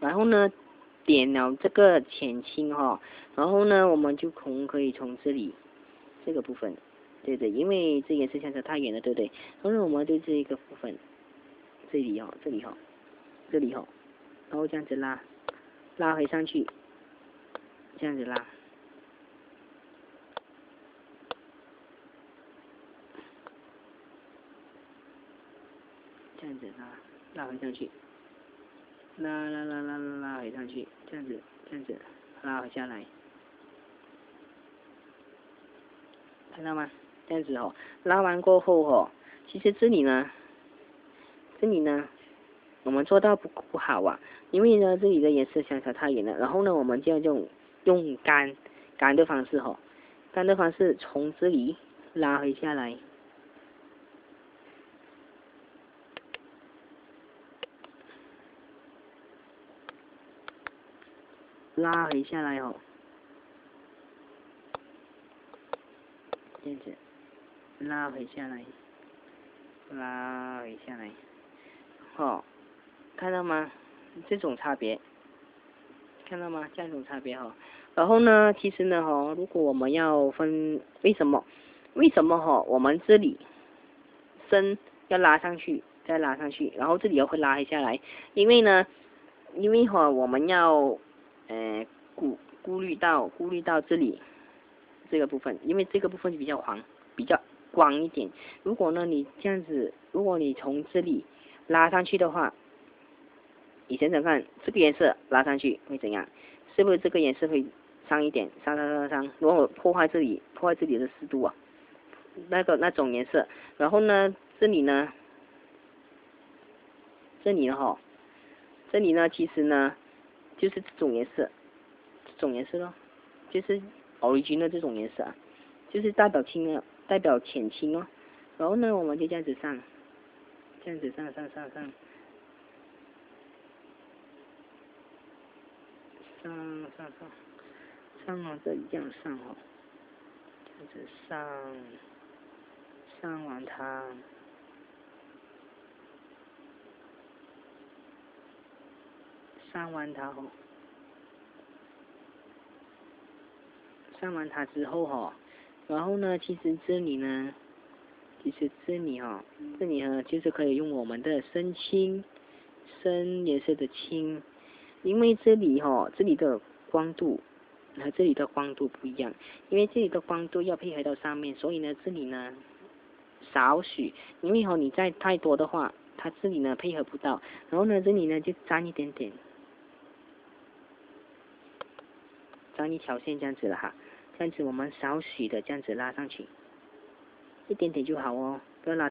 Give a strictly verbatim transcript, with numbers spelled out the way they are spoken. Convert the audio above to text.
然后呢，点了这个浅青哈，然后呢，我们就从可以从这里这个部分，对对，因为这颜色相差太远了，对不对？然后呢，我们对这一个部分，这里哈，这里哈，这里哈，然后这样子拉，拉回上去，这样子拉。这样子拉，拉回上去，拉拉拉拉拉拉回上去，这样子，这样子，拉回下来，看到吗？这样子哦，拉完过后哦，其实这里呢，这里呢，我们做到不不好啊，因为呢这里的颜色相差太远了，然后呢我们就要用用干干的方式哦，干的方式从这里拉回下来。拉回下来哦，这样子，拉回下来，拉回下来，哦，看到吗？这种差别，看到吗？这种差别哈、哦。然后呢，其实呢哈、哦，如果我们要分，为什么？为什么哈、哦？我们这里深要拉上去，再拉上去，然后这里又会拉回下来，因为呢，因为哈、哦，我们要呃顾顾虑到顾虑到这里这个部分，因为这个部分比较黄，比较光一点。如果呢你这样子，如果你从这里拉上去的话，你想想看，这个颜色拉上去会怎样？是不是这个颜色会上一点，上上上上？如果破坏这里，破坏这里的湿度啊，那个那种颜色。然后呢，这里呢，这里呢哈，这里呢其实呢就是这种颜色，这种颜色咯，就是 original 这种颜色啊，就是代表青啊，代表浅青哦。然后呢，我们就这样子上，这样子上上上上。上上上上往这里这样上哦，这样子上上完它，上完它哦，上完它之后哈，然后呢，其实这里呢，其实这里哈，这里呢就是可以用我们的深青，深颜色的青，因为这里哈，这里的光度和这里的光度不一样，因为这里的光度要配合到上面，所以呢，这里呢少许，因为哈你再太多的话，它这里呢配合不到，然后呢这里呢就沾一点点，沾一条线这样子了哈，这样子我们少许的这样子拉上去，一点点就好哦。